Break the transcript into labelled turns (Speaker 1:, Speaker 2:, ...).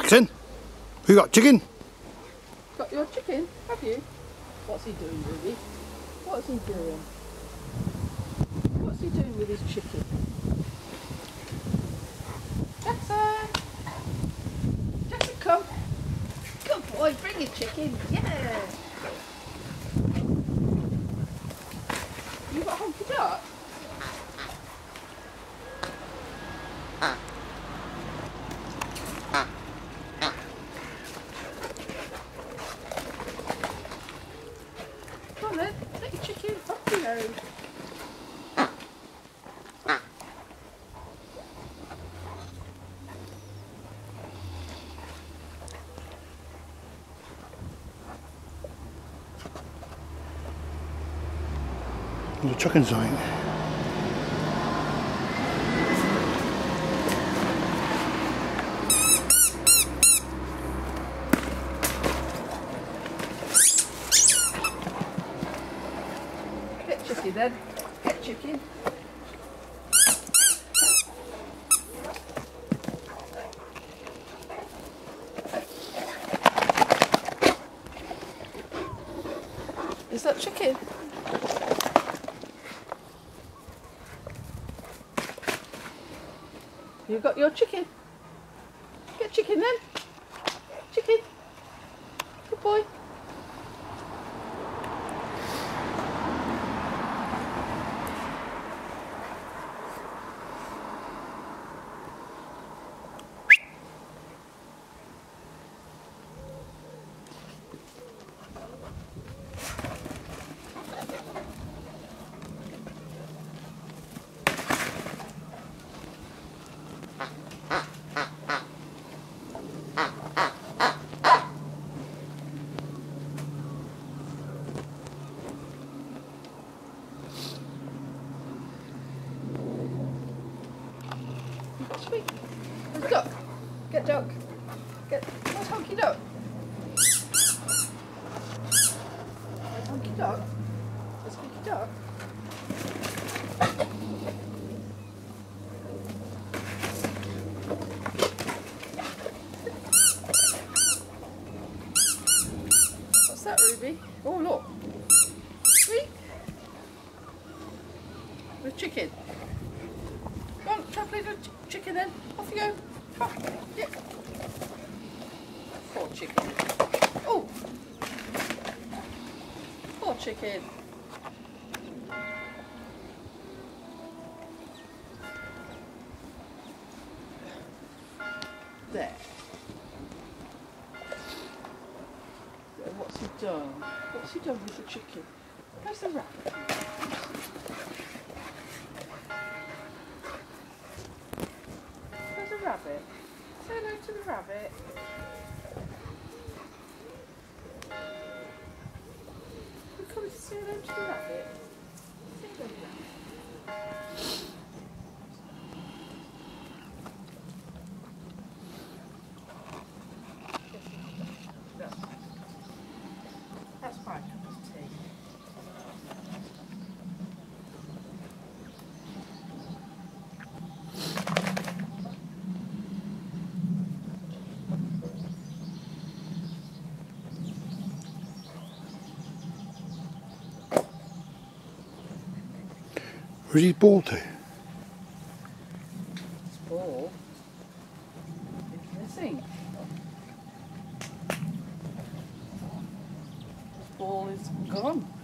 Speaker 1: Jackson, you got chicken?
Speaker 2: Got your chicken, have you? What's he doing, Ruby? What's he doing? What's he doing with his chicken? Jackson! Jackson, come! Good boy, bring your chicken, yeah! You got honky duck? Come on then, let your chicken up the road.
Speaker 1: There's a chicken sign.
Speaker 2: Get chicken then, get chicken. Is that chicken? You got your chicken? Get chicken then. Chicken. Good boy. Sweet. There's duck. Get duck. Get. Where's Honky Duck? Where's Honky Duck? There's Honky Duck. What's that, Ruby? Oh look. Sweet. With chicken. Go on, try to play the chicken then. Off you go. Come on. Yeah. Poor chicken. Oh! Poor chicken. There. What's he done? What's he done with the chicken? Where's the rabbit? Rabbit. Say hello to the rabbit. You come to say hello to the rabbit. Say hello to the rabbit. That's fine. Cup of tea.
Speaker 1: Where's his ball to?
Speaker 2: His ball is missing. His ball is gone.